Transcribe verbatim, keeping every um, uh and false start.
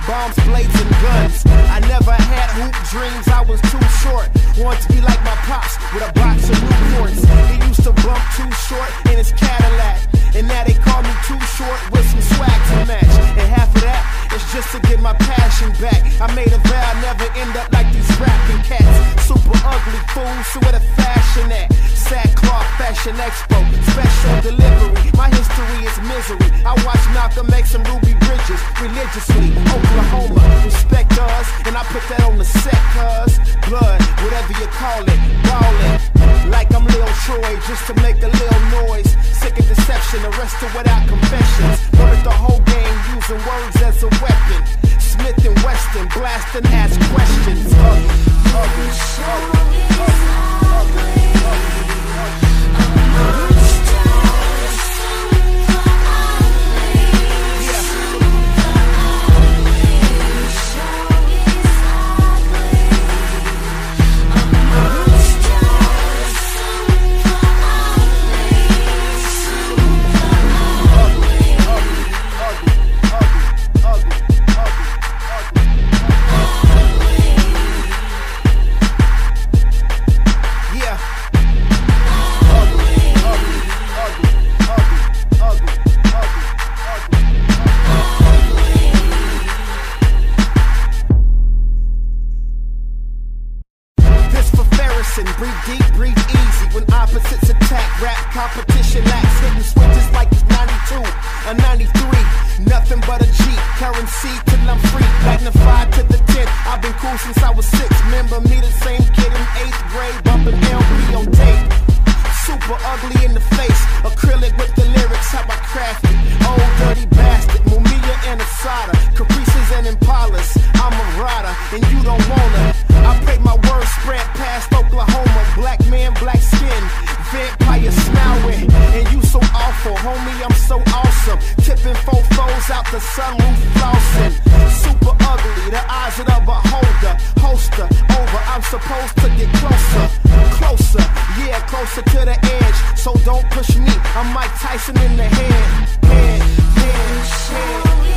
bombs, blades, and guns. I never had hoop dreams, I was too short. Wanted to be like my pops with a box of Newports. He used to bump too short in his Cadillac, and now they call me too short with some swag to match. And half of that is just to get my passion back. I made a vow I'd never end up like these rapping cats. Super ugly fools, so where the fashion at? Sackcloth Fashion Expo, special delivery. My history is misery. I watch Malcolm X and Ruby Bridges religiously. Oklahoma, respect us, and I put that on the set, cuz blood, whatever you call it, ballin' like I'm Lil Troy, just to make a little noise. Sick of deception, arrested without confessions. Learned the whole game using words as a weapon. Smith and Weston, blasting, ask questions. Ugly, ugly, ugly, ugly, breathe deep, breathe easy. When opposites attack, rap competition lacks hidden switches like it's ninety-two or ninety-three. Nothing but a G, currency till I'm free. Magnified to the tenth. I've been cool since I was six. Remember me, the same kid in eighth grade, bumping L P on tape. Super ugly in the face, acrylic with the lyrics, how I craft it. Old dirty bastard, Mumia and Asada, Caprices and Impalas. I'm a rider, and you don't wanna. I pray my words spread past Oklahoma. Black man, black skin, vampire smiling, and you so awful, homie. I'm so awesome. Tipping four foes out the sunroof, flossing. Super ugly, the eyes of the beholder. Holster over, I'm supposed to get closer, closer, yeah, closer to the edge. So don't push me. I'm Mike Tyson in the head, head, head, head.